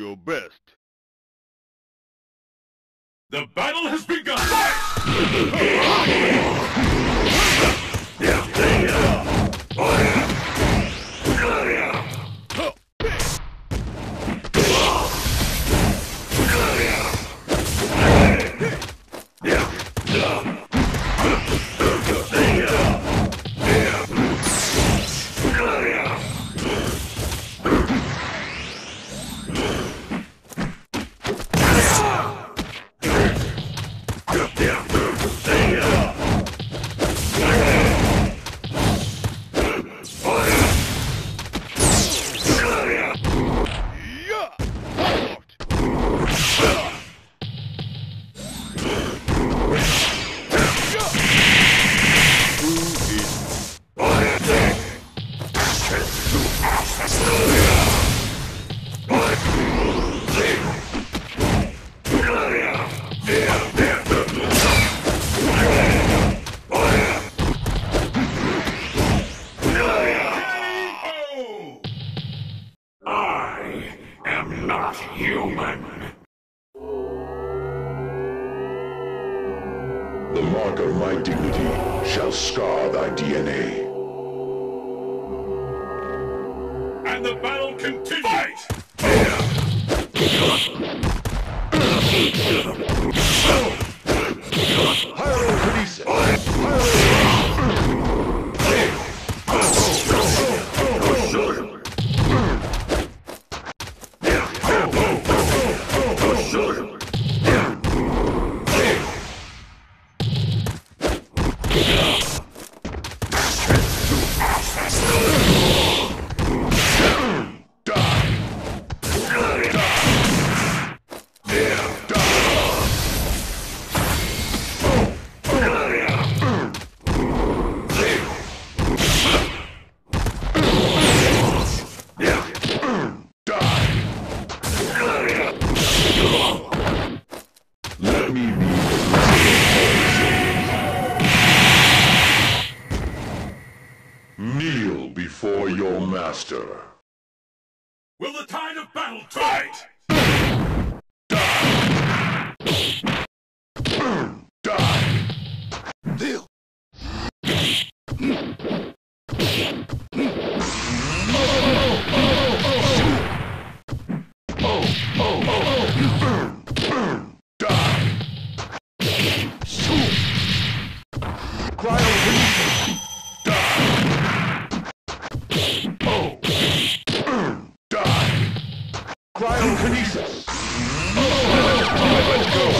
your best. The battle has begun! The mark of my dignity shall scar thy DNA. And the battle continues! Fight! Let me be. Kneel before your master. Will the tide of battle turn? Die! Deal. Cryokinesis! Let's go!